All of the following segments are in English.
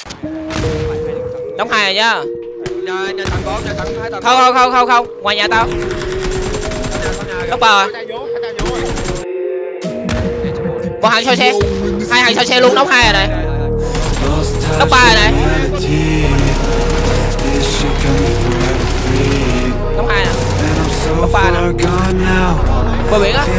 Đóng hai rồi nhá. Nhà thằng con, nhà thằng hai thằng. Không, ngoài nhà tao. Đóng ba rồi. Một hàng sau xe, hai hàng sau xe luôn, đóng hai rồi này. Đóng ba rồi này. Đóng hai nè. Đóng ba nè. Bờ biển á.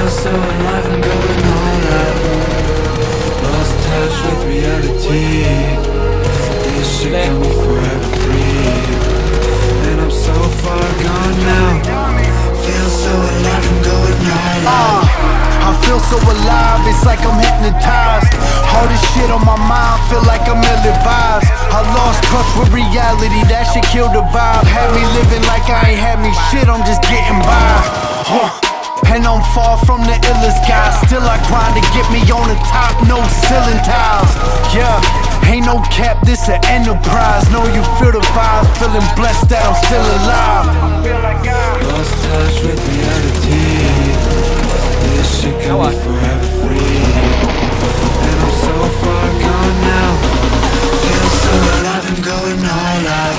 I feel so alive, it's like I'm hypnotized. All this shit on my mind, feel like I'm ill-advised. I lost touch with reality, that shit killed the vibe. Had me living like I ain't had me shit, I'm just getting by. And I'm far from the illest guy. Still I grind to get me on the top, no ceiling tiles. Yeah, ain't no cap, this an enterprise. Know you feel the vibes, feeling blessed that I'm still alive. Lost touch with reality. This shit got me forever free. And I'm so far gone now. Feel so alive, I'm going all out.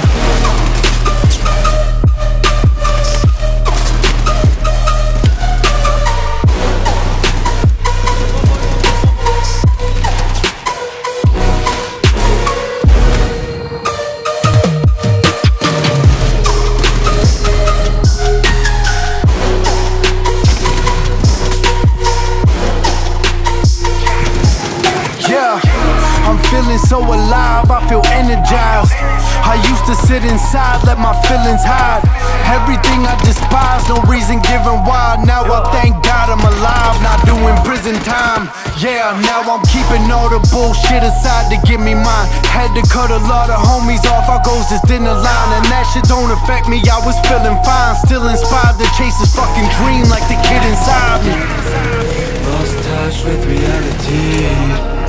Feeling so alive, I feel energized. I used to sit inside, let my feelings hide. Everything I despise, no reason given why. Now I thank God I'm alive, not doing prison time. Yeah, now I'm keeping all the bullshit aside to give me mine. Had to cut a lot of homies off, our goals just didn't align. And that shit don't affect me, I was feeling fine. Still inspired to chase this fucking dream like the kid inside me. Lost touch with reality.